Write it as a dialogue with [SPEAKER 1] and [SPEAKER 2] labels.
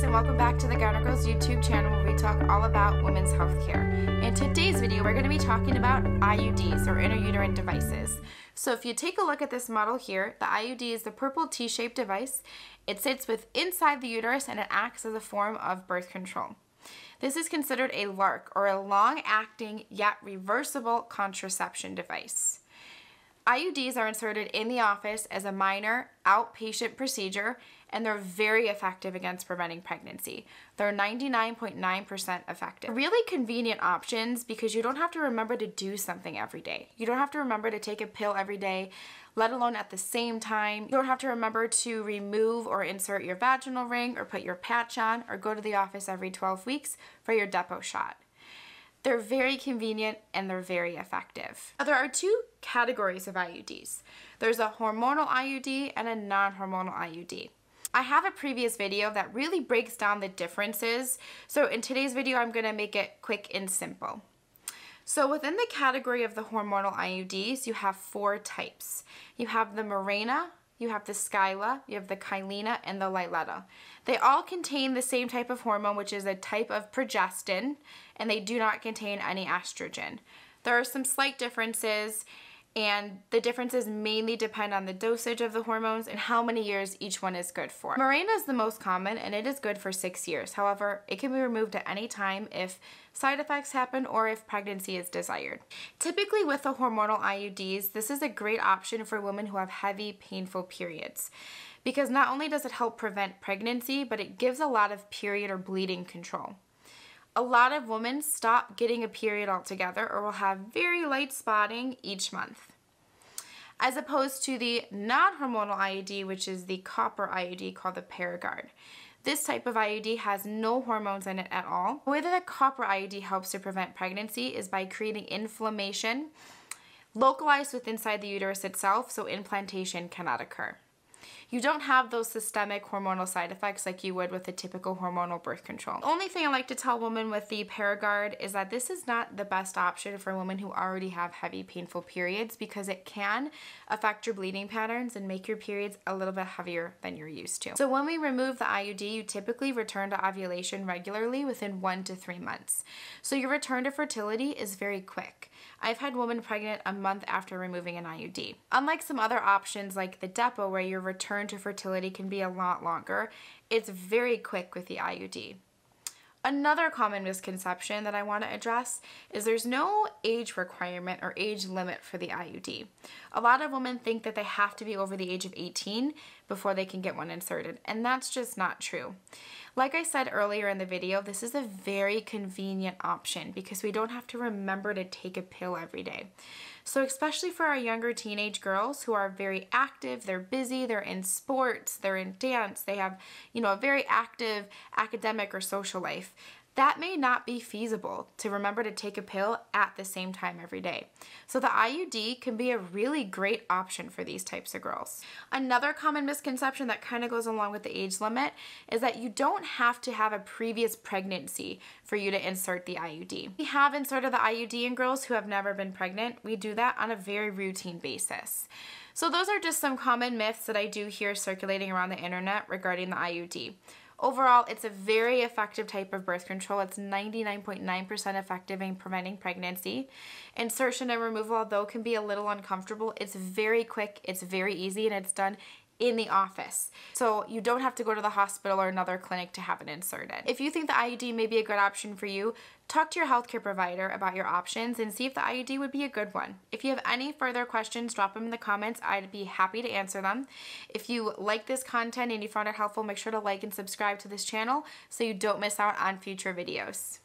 [SPEAKER 1] guys, and welcome back to the Gowner Girls YouTube channel where we talk all about women's health care. In today's video, we're going to be talking about IUDs, or intrauterine devices. So if you take a look at this model here, the IUD is the purple T-shaped device. It sits inside the uterus and it acts as a form of birth control. This is considered a LARC, or a long-acting yet reversible contraception device. IUDs are inserted in the office as a minor outpatient procedure, and they're very effective against preventing pregnancy. They're 99.9% effective. Really convenient options because you don't have to remember to do something every day. You don't have to remember to take a pill every day, let alone at the same time. You don't have to remember to remove or insert your vaginal ring or put your patch on or go to the office every 12 weeks for your depot shot. They're very convenient and they're very effective. There are two categories of IUDs. There's a hormonal IUD and a non-hormonal IUD. I have a previous video that really breaks down the differences. So in today's video, I'm gonna make it quick and simple. So within the category of the hormonal IUDs, you have four types. You have the Mirena, you have the Skyla, you have the Kylena, and the Liletta. They all contain the same type of hormone, which is a type of progestin, and they do not contain any estrogen. There are some slight differences, and the differences mainly depend on the dosage of the hormones and how many years each one is good for. Mirena is the most common, and it is good for 6 years. However, it can be removed at any time if side effects happen or if pregnancy is desired. Typically with the hormonal IUDs, this is a great option for women who have heavy, painful periods, because not only does it help prevent pregnancy, but it gives a lot of period or bleeding control. A lot of women stop getting a period altogether or will have very light spotting each month, as opposed to the non-hormonal IUD, which is the copper IUD called the Paragard. This type of IUD has no hormones in it at all. The way that a copper IUD helps to prevent pregnancy is by creating inflammation localized inside the uterus itself, so implantation cannot occur. You don't have those systemic hormonal side effects like you would with a typical hormonal birth control. The only thing I like to tell women with the Paragard is that this is not the best option for women who already have heavy, painful periods, because it can affect your bleeding patterns and make your periods a little bit heavier than you're used to. So when we remove the IUD, you typically return to ovulation regularly within 1 to 3 months. So your return to fertility is very quick. I've had women pregnant a month after removing an IUD. Unlike some other options like the depot, where your return to fertility can be a lot longer, it's very quick with the IUD. Another common misconception that I want to address is there's no age requirement or age limit for the IUD. A lot of women think that they have to be over the age of 18 before they can get one inserted, and that's just not true. Like I said earlier in the video, this is a very convenient option because we don't have to remember to take a pill every day. So especially for our younger teenage girls who are very active, they're busy, they're in sports, they're in dance, they have, a very active academic or social life, that may not be feasible to remember to take a pill at the same time every day. So the IUD can be a really great option for these types of girls. Another common misconception that kind of goes along with the age limit is that you don't have to have a previous pregnancy for you to insert the IUD. We have inserted the IUD in girls who have never been pregnant. We do that on a very routine basis. So those are just some common myths that I do hear circulating around the internet regarding the IUD. Overall, it's a very effective type of birth control. It's 99.9% effective in preventing pregnancy. Insertion and removal, although can be a little uncomfortable, it's very quick, it's very easy, and it's done in the office. So you don't have to go to the hospital or another clinic to have it inserted. If you think the IUD may be a good option for you, talk to your healthcare provider about your options and see if the IUD would be a good one. If you have any further questions, drop them in the comments. I'd be happy to answer them. If you like this content and you found it helpful, make sure to like and subscribe to this channel so you don't miss out on future videos.